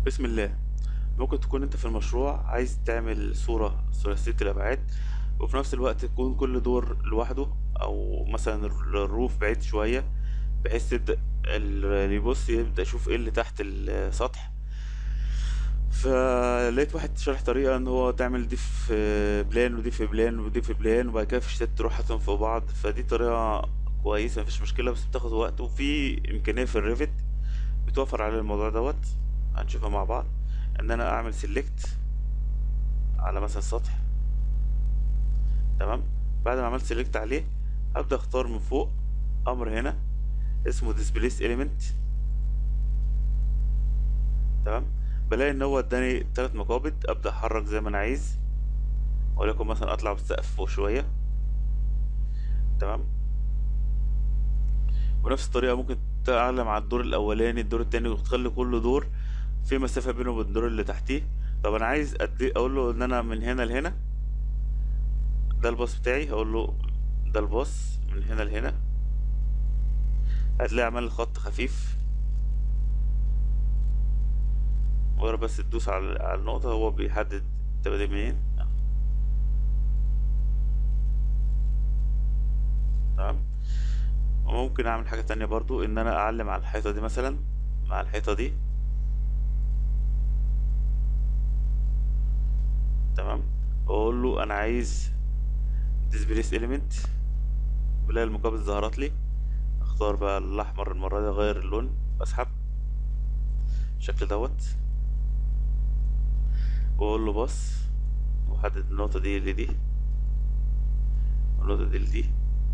بسم الله. ممكن تكون انت في المشروع عايز تعمل صورة ثلاثية الأبعاد، وفي نفس الوقت تكون كل دور لوحده، أو مثلا الروف بعيد شوية، بحيث تبدأ اللي يبص يبدأ يشوف ايه اللي تحت السطح. فلقيت واحد شرح طريقة ان هو تعمل دي في بلان، ودي في بلان، ودي في بلان، وبعد كده في شتات تروح حاططهم فوق بعض. فدي طريقة كويسة، مفيش مشكلة، بس بتاخد وقت، وفي إمكانية في الريفت بتوفر على الموضوع دوت. هنشوفها مع بعض. ان انا اعمل سيلكت على مثلا سطح. تمام. بعد ما عملت سيلكت عليه، ابدا اختار من فوق امر هنا اسمه displace element. تمام. بلاقي ان هو اداني 3 مقابض، ابدا احرك زي ما انا عايز، ولكن مثلا اطلع بالسقف فوق شويه. تمام. ونفس الطريقه ممكن تعلم على الدور الاولاني، الدور التاني، وتخلي كل دور في مسافه بينه وبين الدور اللي تحتيه. طب انا عايز اقول له ان انا من هنا لهنا، ده الباص بتاعي، هقول له ده الباص من هنا لهنا. هتلاقي عمل خط خفيف، مجرد بس تدوس على النقطة هو بيحدد انت بادئ منين. تمام. وممكن اعمل حاجة تانية برضو، ان انا اعلم على الحيطة دي مثلا مع الحيطة دي. تمام. واقول له انا عايز displace element، بلاقي المقابل ظهرت لي. اختار بقى الاحمر المرة دي، اغير اللون، اسحب الشكل دوت، واقول له بص، واحدد النقطة دي لدي، والنقطة دي لدي.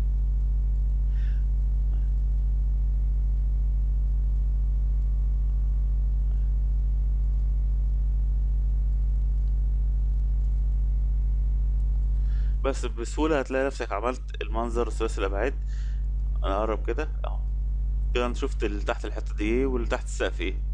بس بسهولة هتلاقي نفسك عملت المنظر ثلاثي الابعاد. انا اقرب كده اهو. كده انا شفت اللي تحت الحتة دي ايه، واللي تحت السقف ايه.